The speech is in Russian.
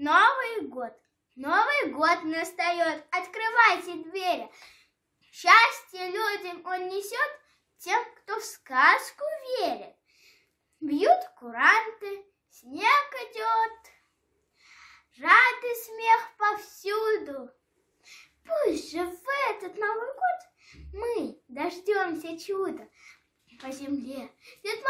Новый год. Новый год настает. Открывайте двери. Счастье людям он несет тем, кто в сказку верит. Бьют куранты, снег идет. Рады смех повсюду. Пусть же в этот Новый год мы дождемся чуда. По земле Дед